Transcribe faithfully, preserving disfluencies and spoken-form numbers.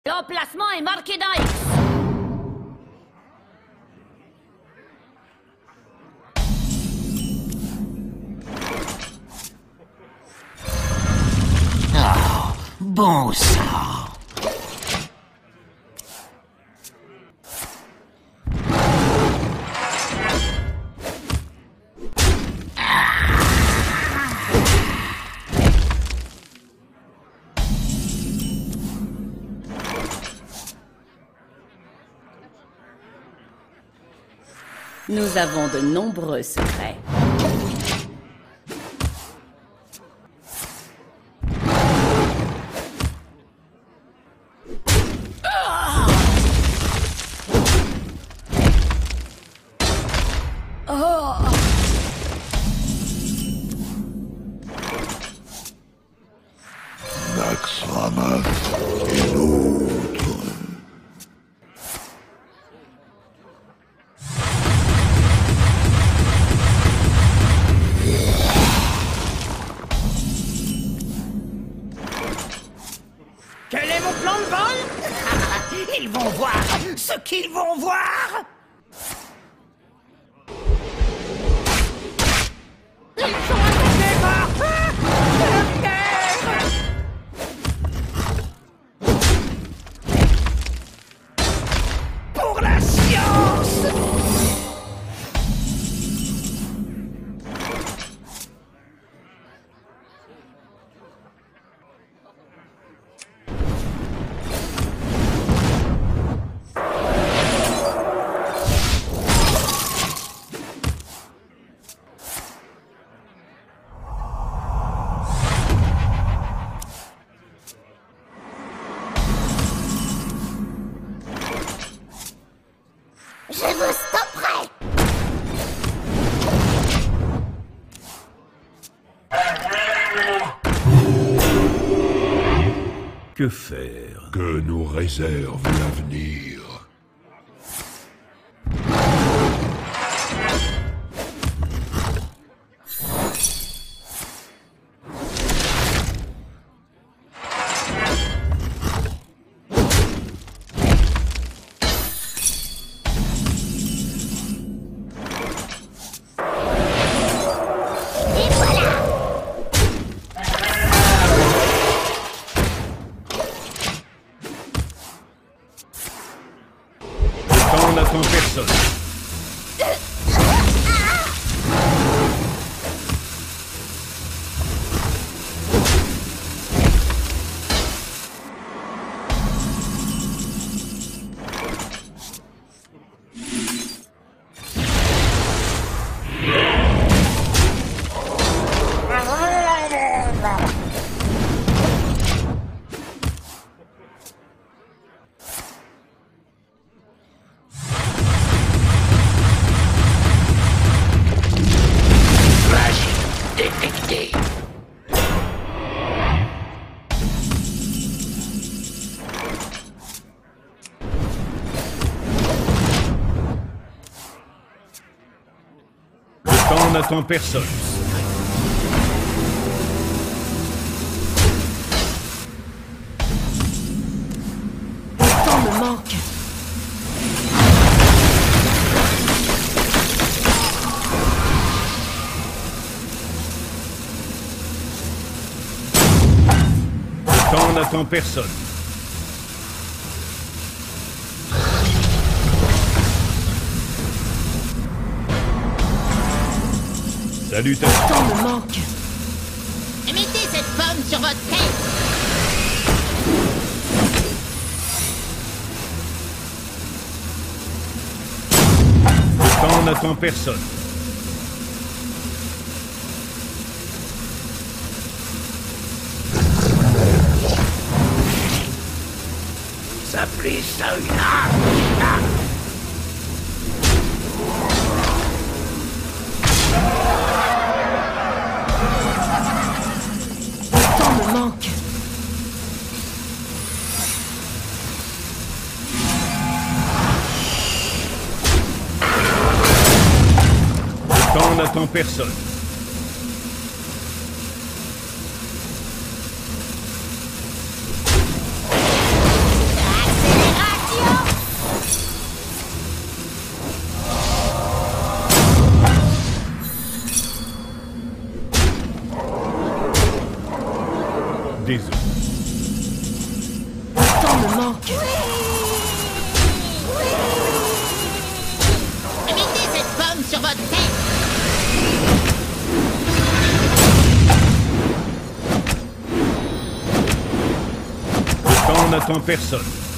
L'emplacement est marqué d'un X. Oh, bon sang. Nous avons de nombreux secrets. Naxxramas et l'autre. Quel est mon plan de vol? Ils vont voir ce qu'ils vont voir. Ils sont attaqués par la terre. Pour la science. Je vous stopperai! Que faire? Que nous réserve l'avenir? On n'attend personne. Détecté. On n'attend personne. Le temps me manque. On n'attend personne. Salutations. Le temps me manque. Mettez cette pomme sur votre tête! On n'attend personne. Ça plie ça une arme. Le temps me manque. On n'attend personne. Ah! me manque. Mettez cette pomme sur votre tête. Le temps n'attend personne.